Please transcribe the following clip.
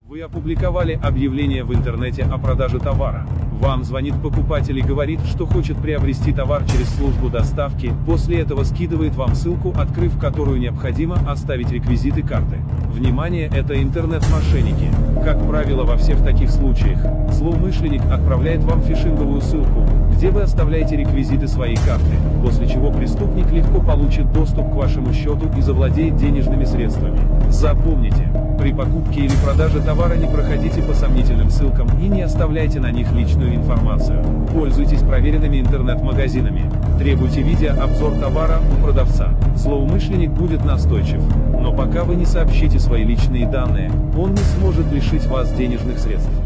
Вы опубликовали объявление в интернете о продаже товара. Вам звонит покупатель и говорит, что хочет приобрести товар через службу доставки, после этого скидывает вам ссылку, открыв которую необходимо оставить реквизиты карты. Внимание, это интернет-мошенники. Как правило, во всех таких случаях, злоумышленник отправляет вам фишинговую ссылку, где вы оставляете реквизиты своей карты, после чего преступник легко получит доступ к вашему счету и завладеет денежными средствами. Запомните, при покупке или продаже товара не проходите по сомнительным ссылкам и не оставляйте на них личную информацию. Пользуйтесь проверенными интернет-магазинами. Требуйте видеообзор товара у продавца. Злоумышленник будет настойчив, но пока вы не сообщите свои личные данные, он не сможет лишить вас денежных средств.